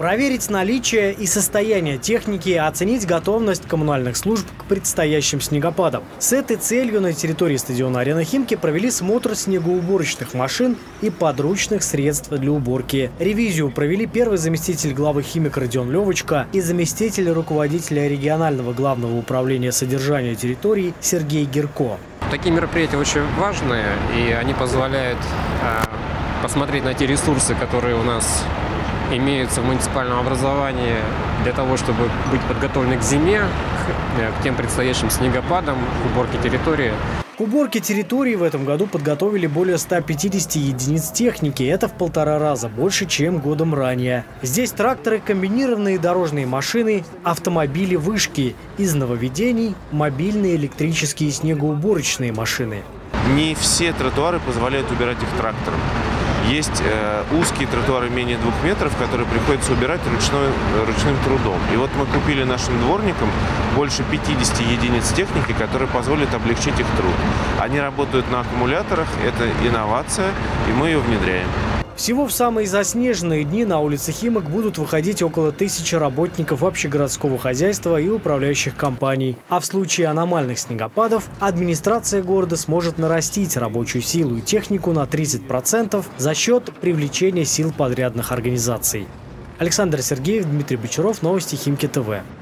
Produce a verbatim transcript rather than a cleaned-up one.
Проверить наличие и состояние техники, оценить готовность коммунальных служб к предстоящим снегопадам. С этой целью на территории стадиона «Арена Химки» провели смотр снегоуборочных машин и подручных средств для уборки. Ревизию провели первый заместитель главы «Химик» Родион Левочка и заместитель руководителя регионального главного управления содержания территорий Сергей Гирко. Такие мероприятия очень важные, и они позволяют э, посмотреть на те ресурсы, которые у нас имеются в муниципальном образовании, для того, чтобы быть подготовлены к зиме, к, к тем предстоящим снегопадам, к уборке территории. К уборке территории в этом году подготовили более ста пятидесяти единиц техники. Это в полтора раза больше, чем годом ранее. Здесь тракторы, комбинированные дорожные машины, автомобили-вышки. Из нововведений – мобильные электрические снегоуборочные машины. Не все тротуары позволяют убирать их трактором. Есть э, узкие тротуары менее двух метров, которые приходится убирать ручной, ручным трудом. И вот мы купили нашим дворникам больше пятидесяти единиц техники, которые позволят облегчить их труд. Они работают на аккумуляторах, это инновация, и мы ее внедряем. Всего в самые заснеженные дни на улице Химок будут выходить около тысячи работников общегородского хозяйства и управляющих компаний. А в случае аномальных снегопадов администрация города сможет нарастить рабочую силу и технику на тридцать процентов за счет привлечения сил подрядных организаций. Александр Сергеев, Дмитрий Бочаров, новости Химки ТВ.